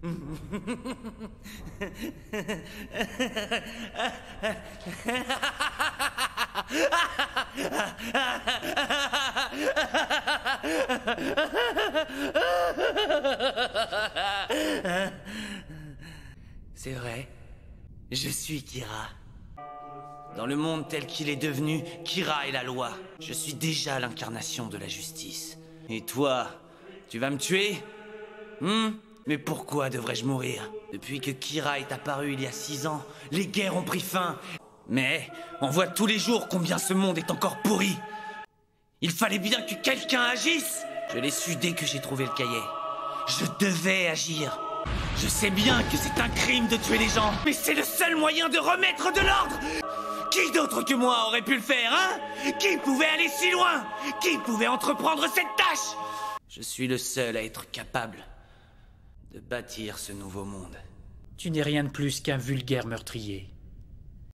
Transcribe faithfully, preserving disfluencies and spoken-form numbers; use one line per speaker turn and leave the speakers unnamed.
C'est vrai, je suis Kira. Dans le monde tel qu'il est devenu, Kira est la loi. Je suis déjà l'incarnation de la justice. Et toi, tu vas me tuer? Hmm? Mais pourquoi devrais-je mourir? Depuis que Kira est apparu il y a six ans, les guerres ont pris fin. Mais on voit tous les jours combien ce monde est encore pourri. Il fallait bien que quelqu'un agisse. Je l'ai su dès que j'ai trouvé le cahier. Je devais agir. Je sais bien que c'est un crime de tuer les gens, mais c'est le seul moyen de remettre de l'ordre. Qui d'autre que moi aurait pu le faire, hein? Qui pouvait aller si loin? Qui pouvait entreprendre cette tâche? Je suis le seul à être capable de bâtir ce nouveau monde.
Tu n'es rien de plus qu'un vulgaire meurtrier.